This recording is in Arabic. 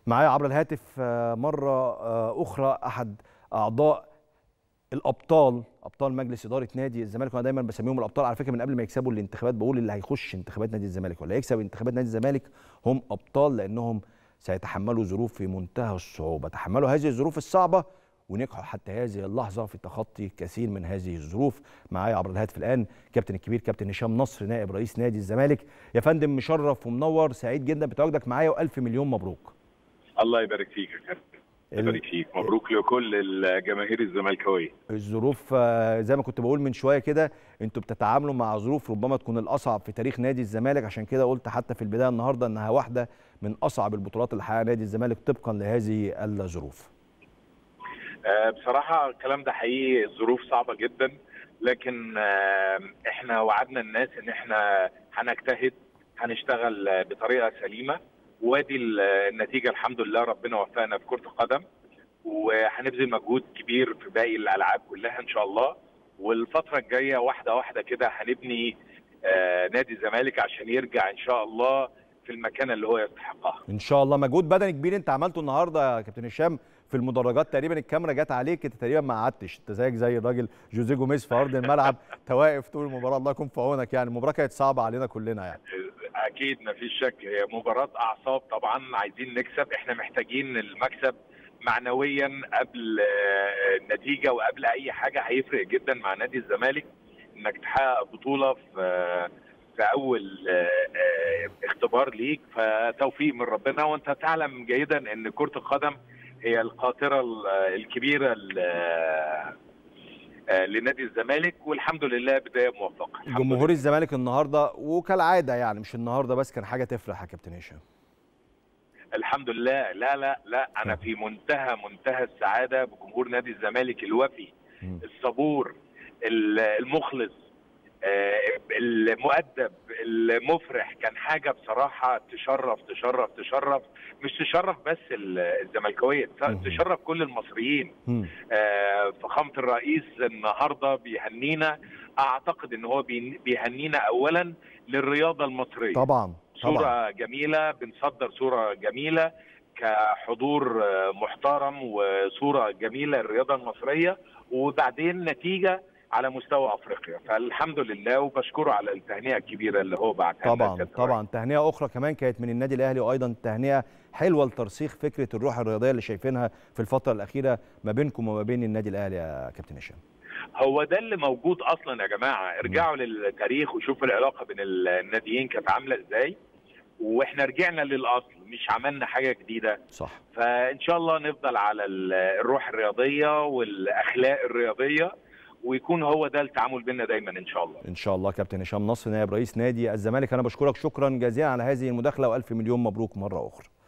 معايا عبر الهاتف مرة أخرى أحد أعضاء الأبطال، أبطال مجلس إدارة نادي الزمالك. وأنا دايما بسميهم الأبطال على فكرة، من قبل ما يكسبوا الانتخابات بقول اللي هيخش انتخابات نادي الزمالك ولا يكسب انتخابات نادي الزمالك هم أبطال، لأنهم سيتحملوا ظروف في منتهى الصعوبة، تحملوا هذه الظروف الصعبة ونجحوا حتى هذه اللحظة في تخطي كثير من هذه الظروف. معايا عبر الهاتف الآن كابتن الكبير كابتن هشام نصر نائب رئيس نادي الزمالك. يا فندم مشرف ومنور، سعيد جدا بتواجدك معايا وألف مليون مبروك. الله يبارك فيك يا كابتن، يبارك فيك، مبروك لكل الجماهير الزملكاويه. الظروف زي ما كنت بقول من شويه كده، انتوا بتتعاملوا مع ظروف ربما تكون الاصعب في تاريخ نادي الزمالك، عشان كده قلت حتى في البدايه النهارده انها واحده من اصعب البطولات اللي حققها نادي الزمالك طبقا لهذه الظروف. بصراحه الكلام ده حقيقي، الظروف صعبه جدا، لكن احنا وعدنا الناس ان احنا هنجتهد، هنشتغل بطريقه سليمه، وادي النتيجه الحمد لله، ربنا وفقنا في كره القدم، وهنبذل مجهود كبير في باقي الالعاب كلها ان شاء الله. والفتره الجايه واحده واحده كده هنبني نادي الزمالك عشان يرجع ان شاء الله في المكانه اللي هو يستحقها ان شاء الله. مجهود بدني كبير انت عملته النهارده يا كابتن هشام في المدرجات، تقريبا الكاميرا جت عليك، انت تقريبا ما قعدتش، انت زيك زي الراجل جوزيه جوميز في ارض الملعب، انت واقف طول المباراه. الله يكون في عونك، يعني المباراه كانت صعبه علينا كلنا يعني. اكيد ما فيش شك، هي مباراه اعصاب طبعا، عايزين نكسب، احنا محتاجين المكسب معنويا قبل النتيجه وقبل اي حاجه، هيفرق جدا مع نادي الزمالك انك تحقق بطوله في اول اختبار ليك، فتوفيق من ربنا. وانت تعلم جيدا ان كره القدم هي القاطره الكبيره لنادي الزمالك، والحمد لله بدايه موفقه. جمهور الزمالك النهارده وكالعاده يعني مش النهارده بس، كان حاجه تفرح يا كابتن هشام. الحمد لله. لا لا لا، انا في منتهى السعاده بجمهور نادي الزمالك الوفي، الصبور، المخلص، المؤدب، المفرح. كان حاجه بصراحه تشرف تشرف تشرف، مش تشرف بس الزملكاويه، تشرف كل المصريين. فخامه الرئيس النهارده بيهنينا، اعتقد ان هو بيهنينا اولا للرياضه المصريه. طبعا صوره جميله، بنصدر صوره جميله كحضور محترم، وصوره جميله للرياضه المصريه، وبعدين نتيجه على مستوى افريقيا، فالحمد لله، وبشكره على التهنئه الكبيره اللي هو بعتها. طبعا تهنئه اخرى كمان كانت من النادي الاهلي، وايضا تهنئه حلوه لترسيخ فكره الروح الرياضيه اللي شايفينها في الفتره الاخيره ما بينكم وما بين النادي الاهلي يا كابتن هشام. هو ده اللي موجود اصلا يا جماعه، ارجعوا للتاريخ وشوفوا العلاقه بين الناديين كانت عامله ازاي، واحنا رجعنا للاصل، مش عملنا حاجه جديده. صح. فان شاء الله نفضل على الروح الرياضيه والاخلاق الرياضيه، ويكون هو ده التعامل بيننا دايما ان شاء الله. ان شاء الله. كابتن هشام نصر نائب رئيس نادي الزمالك، انا بشكرك شكرا جزيلا على هذه المداخله، والف مليون مبروك مره اخرى.